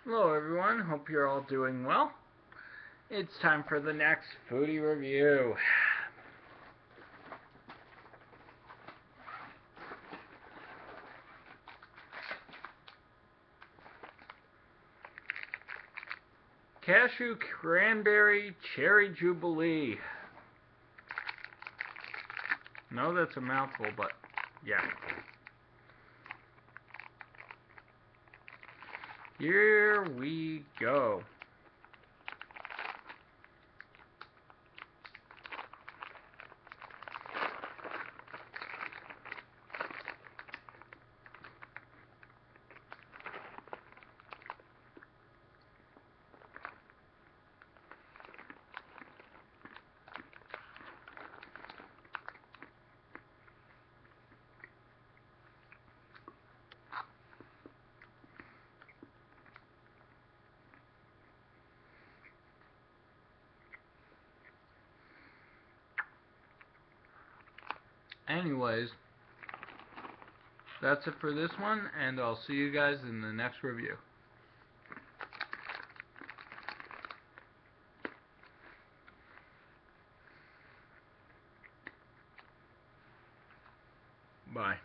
Hello everyone, hope you're all doing well. It's time for the next foodie review. Cashew Cranberry Cherry Jubilee. No, that's a mouthful, but yeah. Here we go. Anyways, that's it for this one, and I'll see you guys in the next review. Bye.